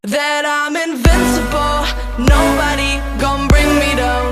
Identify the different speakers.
Speaker 1: that I'm invincible. Nobody gon' bring me down.